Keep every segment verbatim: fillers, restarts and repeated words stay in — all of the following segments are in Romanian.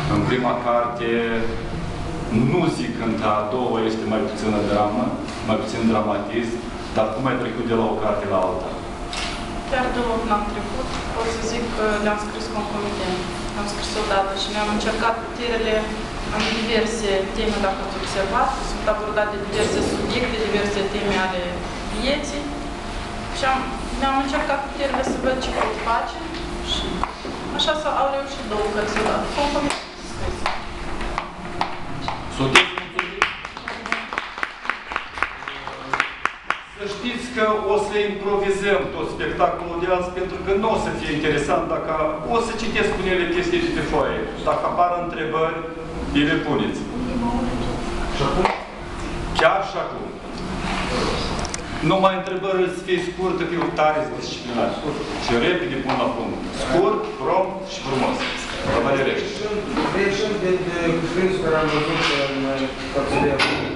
În prima carte, nu zic că a doua este mai puțină dramă, mai puțin dramatism, dar cum ai trecut de la o carte la alta? Chiar deloc n-am trecut. Pot să zic că le-am scris concomitent. Am scris odată și mi-am încercat puterile în diverse teme, dacă ați observat. Sunt abordate diverse subiecte, diverse teme ale vieții. Și am, mi-am încercat puterile să văd ce pot face. Și așa au reușit două cărți odată. Concomitent scris. Sunteți mulțumit? Să știți că o să improvizăm tot spectacolul de azi, pentru că nu o să fie interesant dacă o să citesc unele chestii de pe foaie. Dacă apar întrebări, le puneți. Și acum? Chiar și acum. Numai întrebări să fie scurtă, că eu tare disciplinat. Și repede pun la punct. Scurt, prompt și frumos. La Valerești. Reieșind de cuprinsul care am văzut în capsulia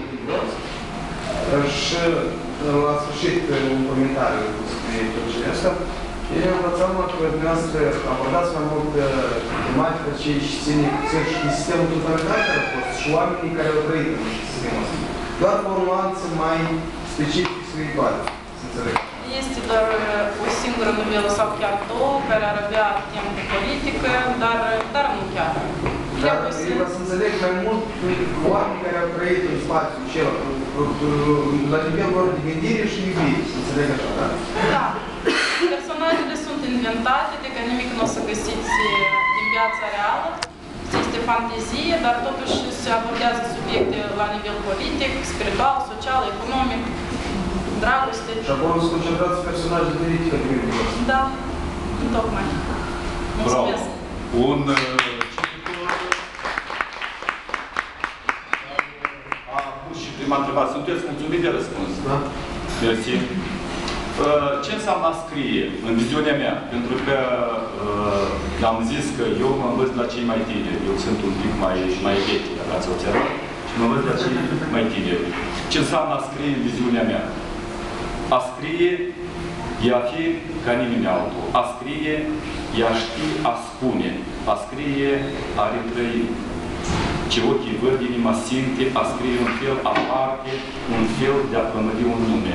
și la sfârșit un comentariu despre tot ce asta, eu am învățat mă că dumneavoastră abordați mai mult tematică ce și ține și sistemul totalitar care a fost și oamenii care au trăit în sistemul ăsta. Doar cu o nuanță mai specifică spirituală, să înțeleg. Este doar o singură novelă sau chiar două care ar avea temă politică, dar, dar nu chiar. Dar eu vreau să înțeleg mai mult oameni care au trăit în spațiul acela, la nivelul lor de gândire și iubire, să înțeleg așa, da? Da. Personajele sunt inventate, de că nimic nu o să găsiți din viața reală. Este fantezie, dar totuși se abordează subiecte la nivel politic, spiritual, social, economic, dragoste. Și acolo se concentrați personaje diferite pe gândire. Da, tocmai. Mulțumesc. Bravo. Un prima întrebare. Sunteți mulțumit de răspuns? Da. Mersi. Ce înseamnă a scrie, în viziunea mea? Pentru că uh, am zis că eu mă învăț la cei mai tineri. Eu sunt un pic mai, mai vechi, dacă ați observat. Și mă învăț la cei mai tineri. Ce înseamnă a scrie în viziunea mea? A scrie e a fi ca nimeni altul. A scrie e a ști, a spune. A scrie a retrăi. Ce ochii văd, inima simte, a scrie un fel aparte, un fel de a plămădi un nume.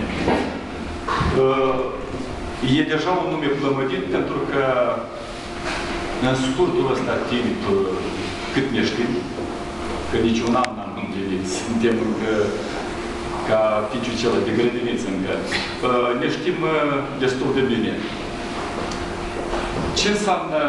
E deja un nume plămădit pentru că în scurtul ăsta timp, cât ne știm, că niciun an n-am împlinit, suntem încă ca ficiul celălalt de grădiniță încă, ne știm destul de bine. Ce înseamnă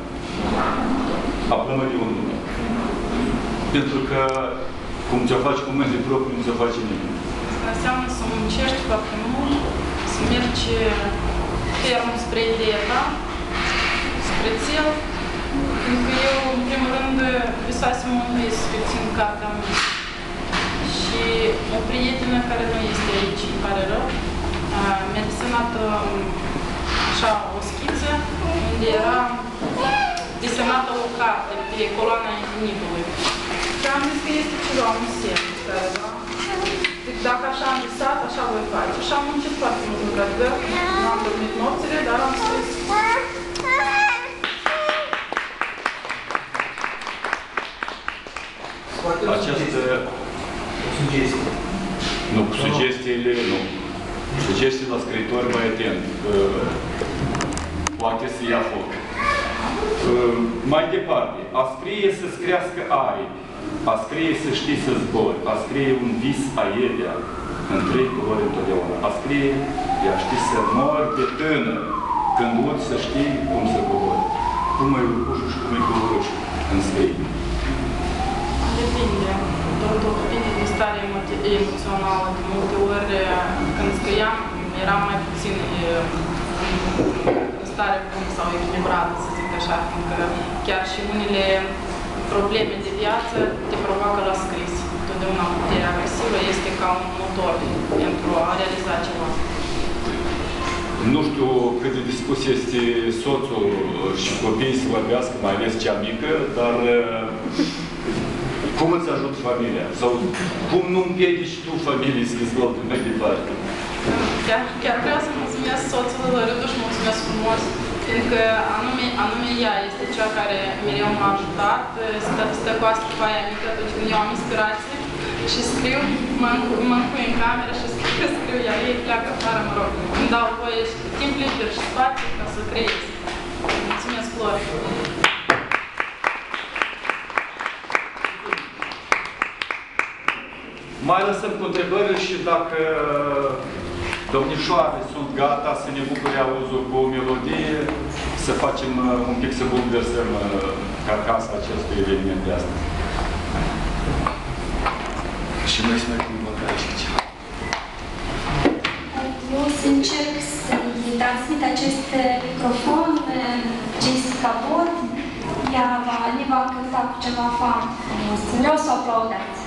a plămădi un nume? Pentru că cum ți-o faci cu mâinile proprii, nu ți-o face nimeni. Asta înseamnă să muncești foarte mult, să mergi ferm spre ideea ta, spre țel. Pentru că eu, în primul rând, visasem un vis să țin cartea mea. Și o prietenă care nu este aici, îmi pare rău, mi-a desenat așa o schiță unde era desenată o carte pe coloana infinitului. Și am zis că este ceva, un semn care, da? Zic, dacă așa am visat, așa voi face. Și am muncit foarte mult în gradgăr, nu am dormit nopțile, dar am scris. Această... O sugestie. Nu, cu sugestiile nu. Sugestii la scriitori mai atent. Poate să ia foc. Mai departe, a scrie să-ți crească aripi. A scrie să știi să zbori, a scrie un vis aerea, în trei culori întotdeauna. A scrie, ea știi să mori de tânăr, când uți să știi cum să cobori. Cum e urcușul și cum e colorușul în scrie? Depinde. Totul depinde de stare emoțională. De multe ori, când scriam, eram mai puțin în stare bună sau echilibrată, să zic așa, fiindcă chiar și unele probleme de viață te provoacă la scris. Totdeauna puterea agresivă este ca un motor pentru a realiza ceva. Nu știu cât de dispus este soțul și copiii să vorbească, mai ales cea mică, dar cum îți ajută familia? Sau cum nu împiedici tu familiei să dezvolte mai departe? Chiar, chiar vreau să mulțumesc soțului Răduș, mulțumesc frumos. fiindcă anume, anume ea este cea care mereu m-a ajutat, stă, stă cu asta cu aia mică atunci când eu am inspirație și scriu, mă, mă încui în cameră și scriu, scriu, iar ei pleacă afară, mă rog, îmi dau voie și timp liber și spațiu ca să creez. Mulțumesc, Flori! Mai lăsăm cu întrebări și dacă domnișoare sunt gata să ne bucure auzul cu o melodie, să facem un pic, să bulversăm carcasa acestui eveniment de astăzi. Și noi să mai cum și ceva. Eu o să încerc să-i transmit acest microfon Jessica Bot. Ea va, ne va cânta cu ceva foarte frumos. Vreau să o aplaudați.